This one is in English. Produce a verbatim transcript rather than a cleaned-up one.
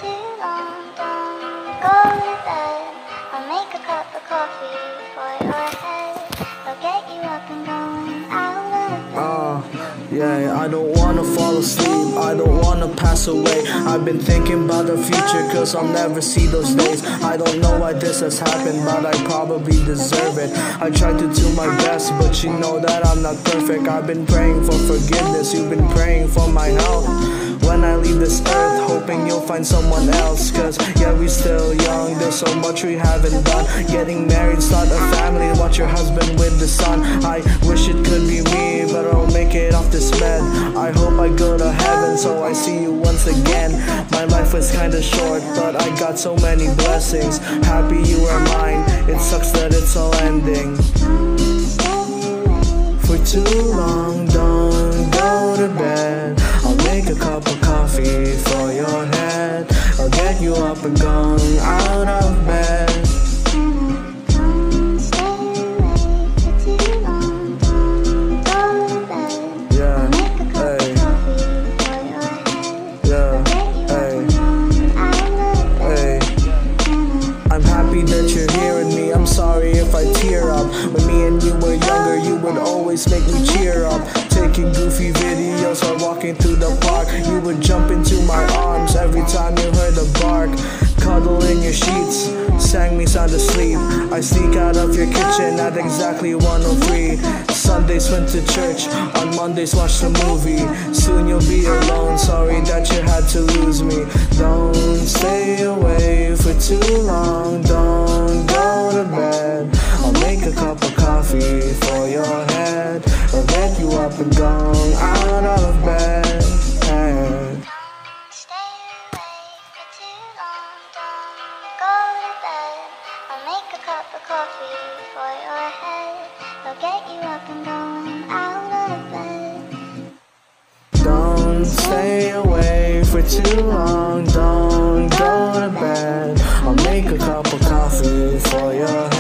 too long, don't go to bed. I'll make a cup of coffee for your head. I'll get you up and going out of bed. Uh, yeah, I don't wanna fall asleep, I don't wanna pass away. I've been thinking about the future, cause I'll never see those days. I don't know why this has happened, but I probably deserve it. I try to do my best, but you know that I'm not perfect. I've been praying for forgiveness, you've been praying for my health. When I leave this earth, hoping you'll find someone else. Cause yeah, we still young, there's so much we haven't done. Getting married, start a family, watch your husband with the son. I wish it could be me, but I'll make it off this bed. I hope I go to heaven, so I see you once again. My life was kinda short, but I got so many blessings. Happy you are mine, it sucks that it's all ending. For too long, don't go to bed. I'll make a cup of coffee for your head. I'll get you up and going out of bed. Yeah, hey. Yeah, hey. Hey. I'm happy that you're here with me. I'm sorry if I tear up. When me and you were younger, you would always make me cheer up. Taking goofy videos while walking through the park. You would jump into my arms every time you heard a bark. Cuddle in your sheets, sang me sound asleep. I sneak out of your kitchen at exactly one oh three. Sundays went to church, on Mondays watched a movie. Soon you'll be alone, sorry that you had to lose me. Don't stay away for too long, don't go to bed. I'll make a cup of coffee for your head. I'll get you up and going out of bed. Hey. Don't stay awake for too long, don't go to bed. I'll make a cup of coffee for your head. I'll get you up and going out of bed. Don't stay away for too long, don't go to bed. I'll make a cup of coffee for your head.